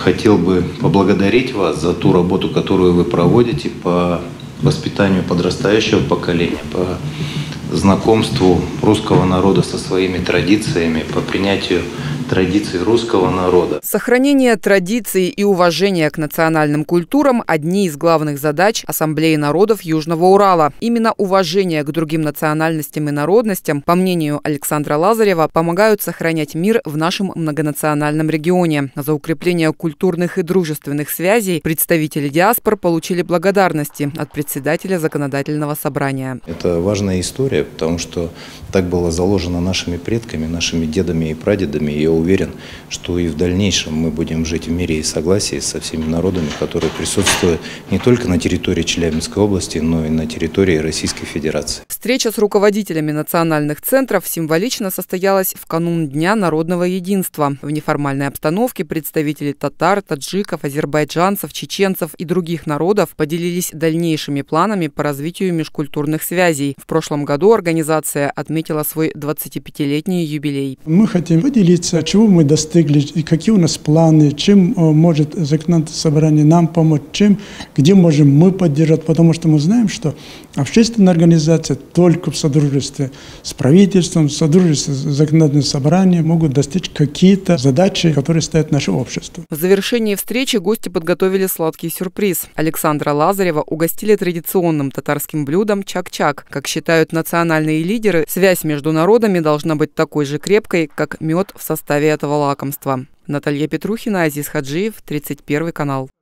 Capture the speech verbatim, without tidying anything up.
хотел бы поблагодарить вас за ту работу, которую вы проводите по воспитанию подрастающего поколения, по знакомству русского народа со своими традициями, по принятию традиций русского народа. Сохранение традиций и уважение к национальным культурам – одни из главных задач Ассамблеи народов Южного Урала. Именно уважение к другим национальностям и народностям, по мнению Александра Лазарева, помогают сохранять мир в нашем многонациональном регионе. За укрепление культурных и дружественных связей представители диаспор получили благодарности от председателя Законодательного собрания. Это важная история, потому что так было заложено нашими предками, нашими дедами и прадедами. И уверен, что и в дальнейшем мы будем жить в мире и согласии со всеми народами, которые присутствуют не только на территории Челябинской области, но и на территории Российской Федерации. Встреча с руководителями национальных центров символично состоялась в канун Дня народного единства. В неформальной обстановке представители татар, таджиков, азербайджанцев, чеченцев и других народов поделились дальнейшими планами по развитию межкультурных связей. В прошлом году организация отметила свой двадцатипятилетний юбилей. Мы хотим поделиться, чего мы достигли, какие у нас планы, чем может законодательное собрание нам помочь, чем, где можем мы поддержать, потому что мы знаем, что общественная организация только в содружестве с правительством, в содружестве с законодательным собранием могут достичь какие-то задачи, которые ставит наше общество. В завершении встречи гости подготовили сладкий сюрприз. Александра Лазарева угостили традиционным татарским блюдом чак-чак. Как считают национальные лидеры, связь между народами должна быть такой же крепкой, как мед в составе этого лакомства. Наталья Петрухина, Азиз Хаджиев, тридцать первый канал.